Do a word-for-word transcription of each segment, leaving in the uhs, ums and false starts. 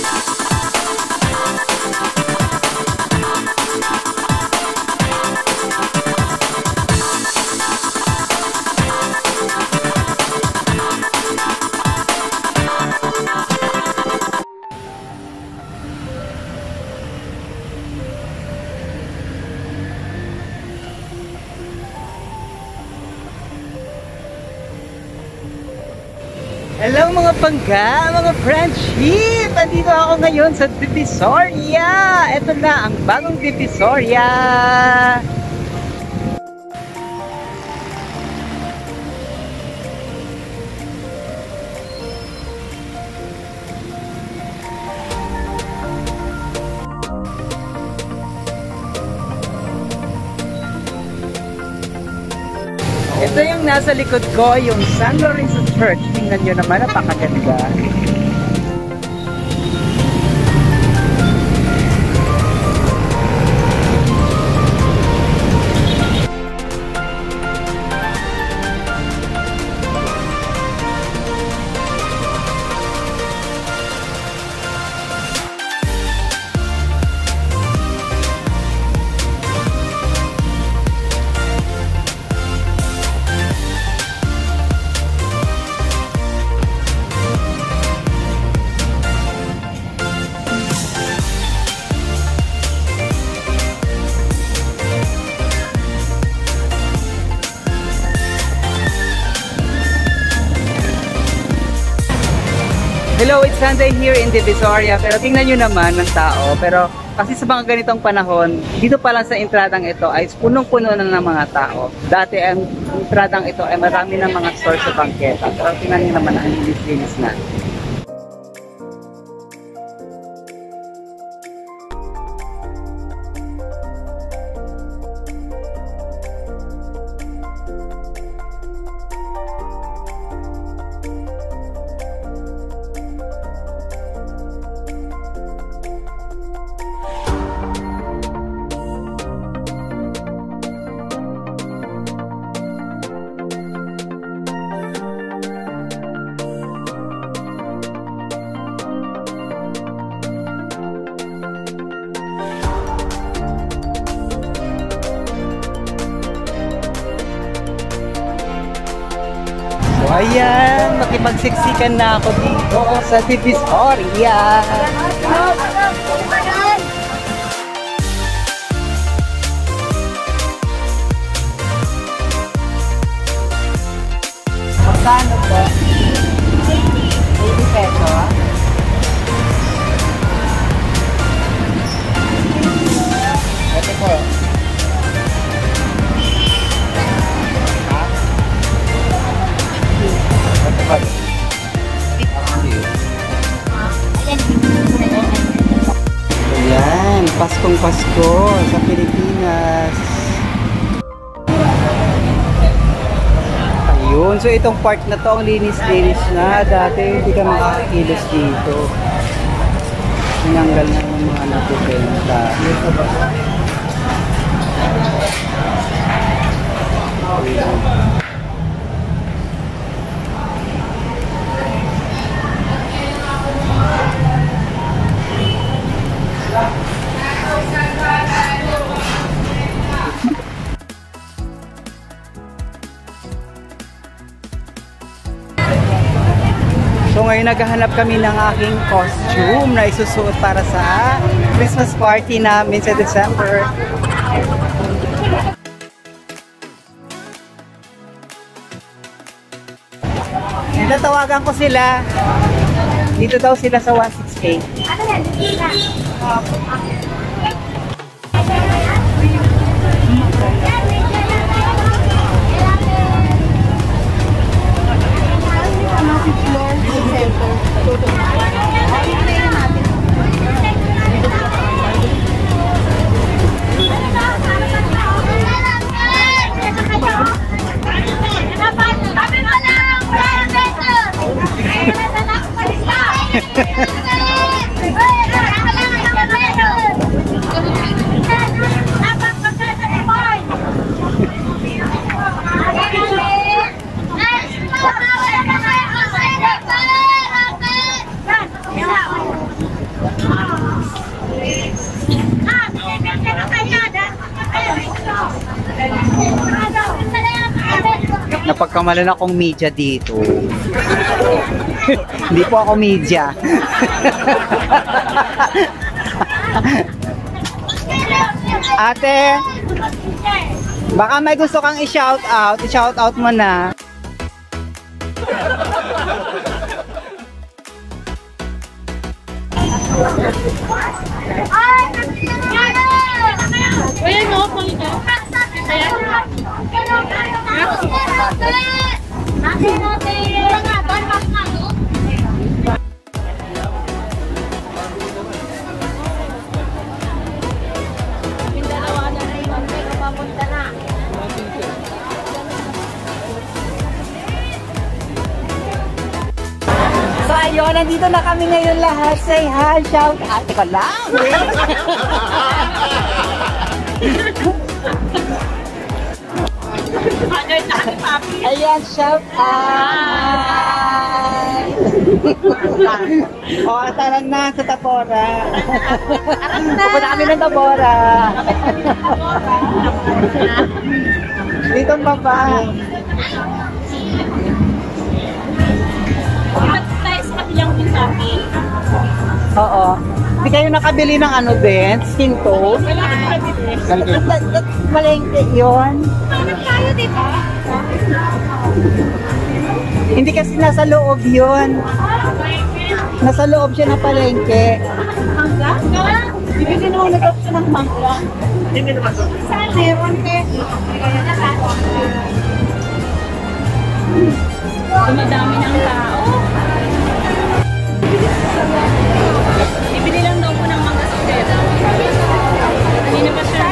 Hello mga pangga, mga friendship! Andito ako ngayon sa Divisoria! Ito na ang bagong Divisoria! Ito yung nasa likod ko, yung San Lorenzo Church. Tingnan nyo naman, napakaganda. Hello, it's Sunday here in Divisoria, pero tingnan nyo naman ng tao. Pero kasi sa mga ganitong panahon, dito pa lang sa entradang ito ay punong-puno na ng mga tao. Dati ang entradang ito ay marami ng mga stores sa bangketa. Pero tingnan nyo naman ang linis-linis na. Ayan, makipagsiksikan na ako dito sa Divisoria. Magkano po? eighty pesos. Ito po. Ayan, Paskong Pasko sa Pilipinas. Ayun, so itong park na to, ang linis-linis na. Dati hindi ka makakakilos dito. Tinanggal na yung mga natupenta. Ayun. So ngayon naghahanap kami ng aking costume na isusuot para sa Christmas party namin sa December. Natawagan ko sila. Dito daw sila sa one six K. Ano yan? napagkamalan akong media dito. Hindi po ako media. Ate, baka may gusto kang i-shout out. I-shout out mo na. Ayan o, pangita. So ayun, nandito na kami ngayon lahat. Say hi, shout out. Teka lang. Ayan, shout out. O, tarang na sa Tabora. Pupunta kami ng Tabora. Dito baba. Oo. Hindi kayo nakabili ng ano, Ben? Skin tone? Malengke yun. Hanap tayo, diba? Hindi kasi nasa loob yun. Nasa loob siya ng palengke. Mangga? Bibigyan ako na siya ng mangga. Saan? Meron ke? Dumadami ng tao. Bibili lang daw po ng mangga sa hotel. Hindi na ba siya?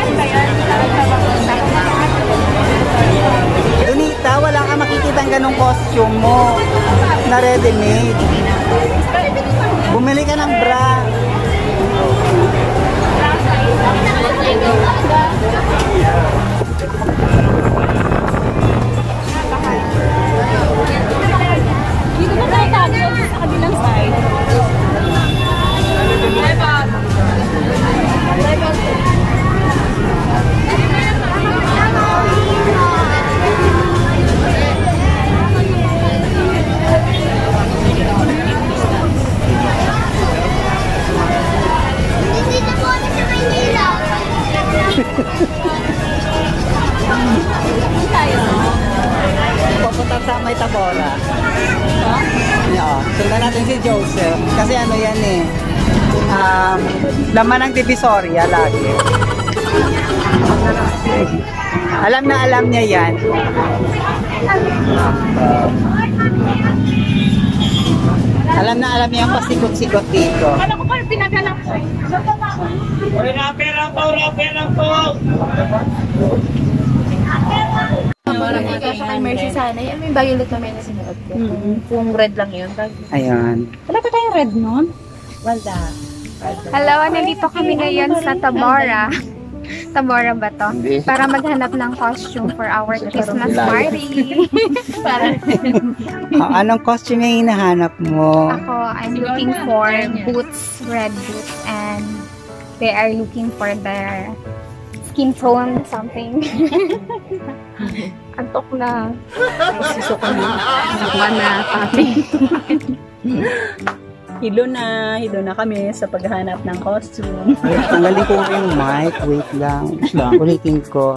Donita, wala ka makikita ganong costume mo na ready-made. Bumili ka ng bra. Dito na tayo tayo sa kabilang side. Pupunta sa may Tabora. Oo. Sundan natin si Joseph. Kasi ano yan eh. Um, laman ng Divisoria lagi. Alam na alam niya yan. Alam na alam niya ang pasikot-sikot dito. Kala ko pa pinagalang ko. Uy, rapper lang po, rapper lang po! Parang ikasya kay Mercy sana. Yan may violet na may nasinuot ko. Kung red lang yun. Ayan. Wala pa tayong red nun? Wala. Hello, nandito kami ngayon sa Tabora. Tabora ba to? Para maghanap ng costume for our Christmas party. Para Ah, anong costume yung hinahanap mo? ako, I'm looking for boots, red boots, and they are looking for their skin tone something. Antok na. Susuko na. Susuko na. Papi. Hilo na. Hilo na kami sa paghahanap ng costume. Ay, tanggalin ko yung mic. Wait lang. Ulitin ko.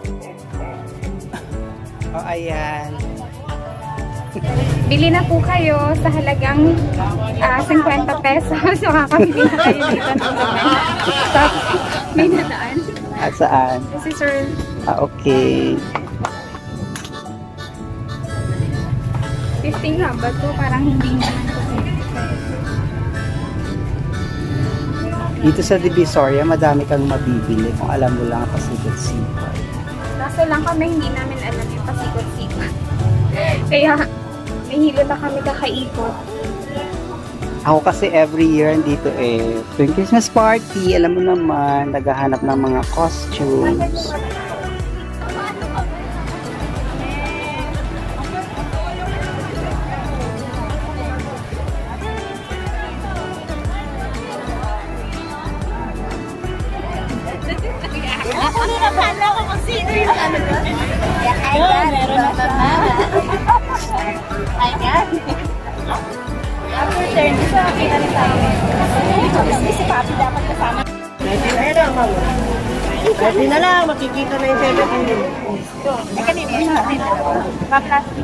Oh, ayan. Bili na po kayo sa halagang uh, fifty pesos. Makakabili na kayo dito ng damit. Tapos, may nadaan. At saan? Kasi sir, Ah, okay. fifteen nga ba ito? Parang hindi naman ito. Dito sa Divisoria, madami kang mabibili kung alam mo lang ang pasikot-sikot. Kaso lang kami, hindi namin alam yung pasikot-sikot. Kaya, may hilo na kami kakaikot. Ako kasi every year dito eh, tuwing Christmas party, alam mo naman, naghahanap ng mga costumes. Ako na napala ko kung sino yung ano doon. Ay, meron na siya. Ayan. After turn, gusto nakita rin tayo. Si Papi dapat kasama. Ayun na, ma'am. Pwede na lang, makikita na yung seven. Ay, kanina yun. Pag-plastic.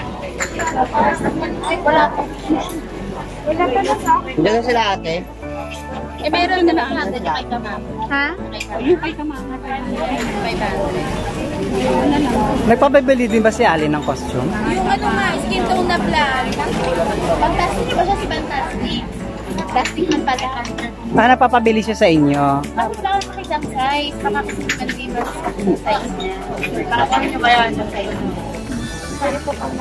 Ay, wala pa. Wala pa na sa akin. Diyan na sila ate. Eh, meron na lang. Nandun yung kay Kmown. Ha? Yung kay Kmown. five hundred. Nagpapabili din ba si Ali ng costume? Yung ano nga, skin tone na black. Fantastic ba siya si Fantastic? Plastic man pala. Ah, napapabili siya sa inyo? Bakit ba ako makitang size? Baka kasi mag-deliver sa size niya. Baka kami nyo ba yan yung size niya? Sorry po kung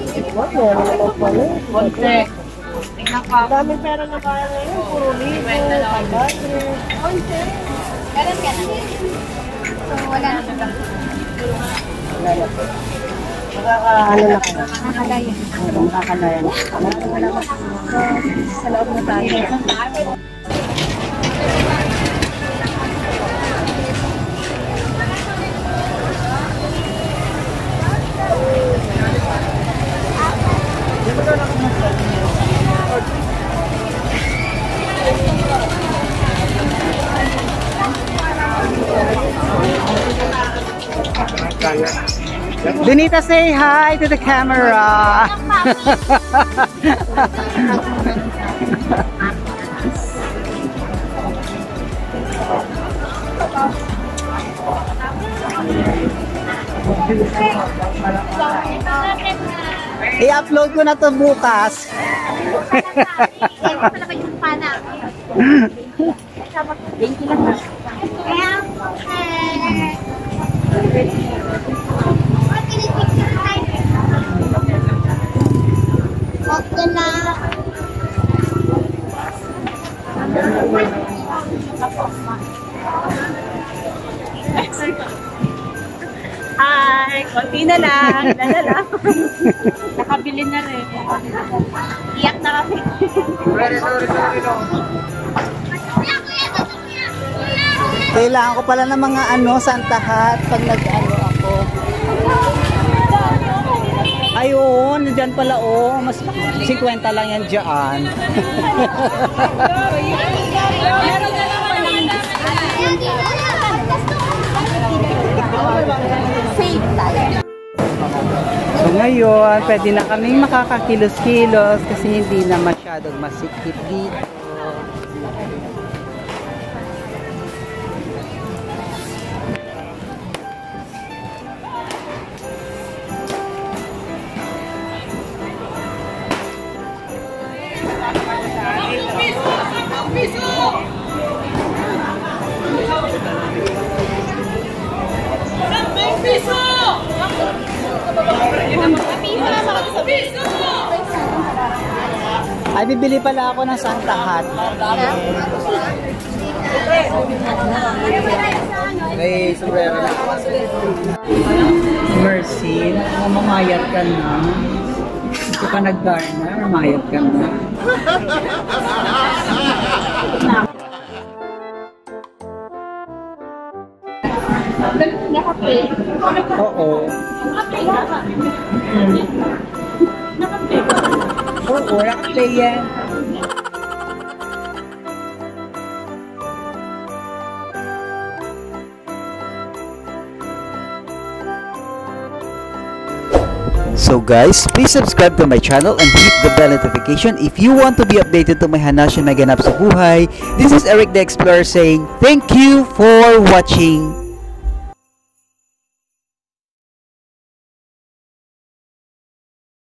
makikita. Tingnan ka. Daming pera na kaya ngayon. Puro libo, pag-budget. Meron ka na. So, wala na siya. Makaka-ano na kayo. Nakakalayan. Makakalayan. Sa loob na tayo. Donita, say hi to the camera. I-upload ko na to bukas. Hi! Konti na lang. Dala lang. Nakabili na rin. Iyak na kami. Kailangan ko pala ng mga ano, Santa Hat pag nag-ano ako. Ayun, dyan pala oh. Mas fifty lang yan dyan. Save tayo. So ngayon, pwede na kaming makakakilos-kilos kasi hindi na masyadong masikip dito. Ay, bibili pala ako ng Santa Hat. May sombrero na. Mercy, mamayat ka na. Hindi ka nag-garner, mamayat ka na. Oo. Oo, nakaplay yan. So guys, please subscribe to my channel and hit the bell notification if you want to be updated to my hanash na may ganap sa buhay. This is Eric the Explorer saying thank you for watching.